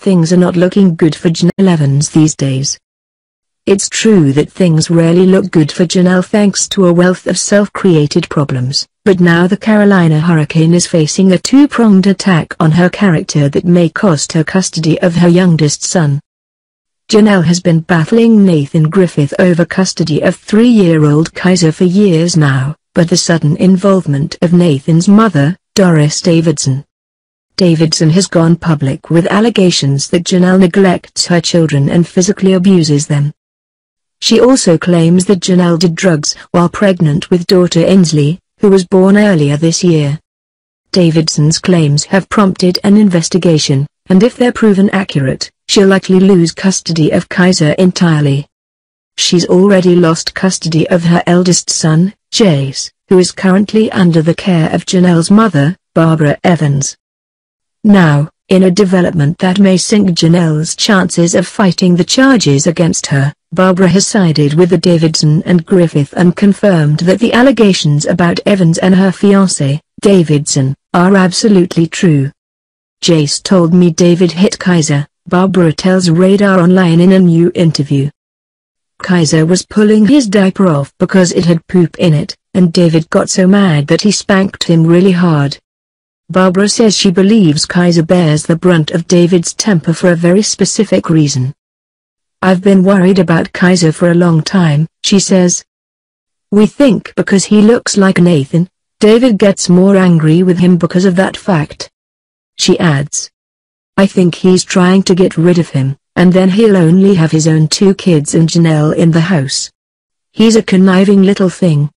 things are not looking good for Jenelle Evans these days. It's true that things rarely look good for Jenelle thanks to a wealth of self-created problems, but now the Carolina Hurricane is facing a two-pronged attack on her character that may cost her custody of her youngest son. Jenelle has been battling Nathan Griffith over custody of 3-year-old Kaiser for years now, but the sudden involvement of Nathan's mother, Doris Davidson, has gone public with allegations that Jenelle neglects her children and physically abuses them. She also claims that Jenelle did drugs while pregnant with daughter Ainsley, who was born earlier this year. Davidson's claims have prompted an investigation, and if they're proven accurate, she'll likely lose custody of Kaiser entirely. She's already lost custody of her eldest son, Jace, who is currently under the care of Jenelle's mother, Barbara Evans. Now, in a development that may sink Jenelle's chances of fighting the charges against her, Barbara has sided with the Davidson and Griffith and confirmed that the allegations about Evans and her fiancé, Davidson, are absolutely true. Jace told me David hit Kaiser, Barbara tells Radar Online in a new interview. Kaiser was pulling his diaper off because it had poop in it, and David got so mad that he spanked him really hard. Barbara says she believes Kaiser bears the brunt of David's temper for a very specific reason. "I've been worried about Kaiser for a long time," she says. "We think because he looks like Nathan, David gets more angry with him because of that fact." She adds, "I think he's trying to get rid of him, and then he'll only have his own 2 kids and Jenelle in the house. He's a conniving little thing."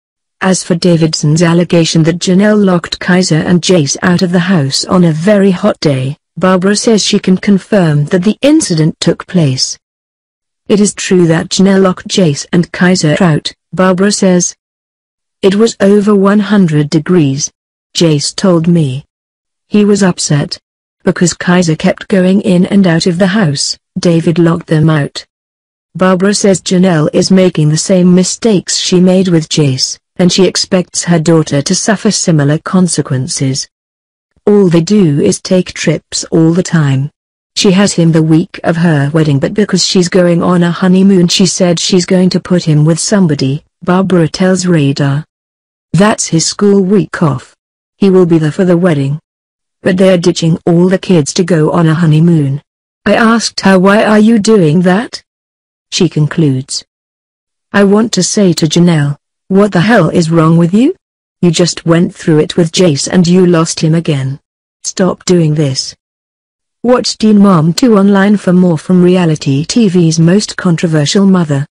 As for Davidson's allegation that Jenelle locked Kaiser and Jace out of the house on a very hot day, Barbara says she can confirm that the incident took place. "It is true that Jenelle locked Jace and Kaiser out," Barbara says. "It was over 100 degrees. Jace told me. He was upset. Because Kaiser kept going in and out of the house, David locked them out." Barbara says Jenelle is making the same mistakes she made with Jace, and she expects her daughter to suffer similar consequences. All they do is take trips all the time. She has him the week of her wedding, but because she's going on a honeymoon she said she's going to put him with somebody, Barbara tells Radar. That's his school week off. He will be there for the wedding. But they're ditching all the kids to go on a honeymoon. I asked her, "Why are you doing that?" She concludes, "I want to say to Jenelle, what the hell is wrong with you? You just went through it with Jace and you lost him again. Stop doing this." Watch Teen Mom 2 online for more from reality TV's most controversial mother.